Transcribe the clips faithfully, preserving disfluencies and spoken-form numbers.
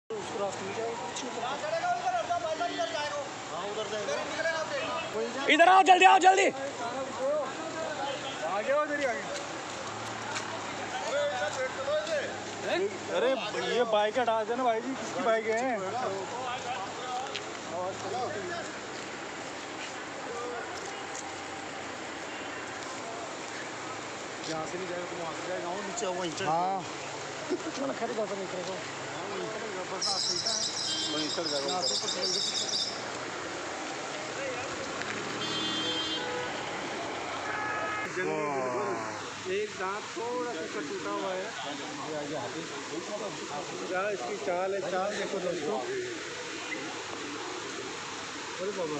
उसको रास्ते में इधर आओ, जल्दी आओ, जल्दी आगे आओ, इधर ही आगे। अरे ये बाइक हटा देना भाई जी, किसकी बाइक है? यहाँ से नहीं जाएगा तो वहाँ से जाएगा, वो नीचे वहीं चढ़। हाँ खड़ी बात नहीं करेगा, वहीं चढ़ जाएगा। एक दांत थोड़ा सा टूटा हुआ है, क्या इसकी चाल है, चाल देखो दोस्तों। अरे बाबा,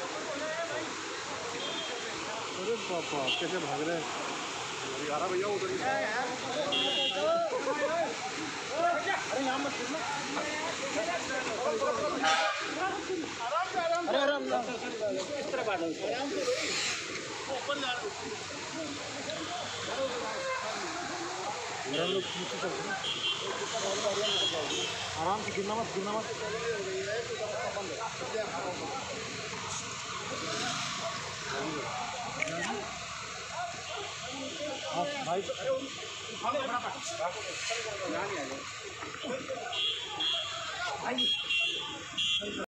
अरे पापा कैसे भाग रहे हैं भैया उधर ही। अरे यहाँ मत गिरना, अरे आराम किस तरह बात है, आराम से गिरना मत, गिरना मत। हाँ भाई भाई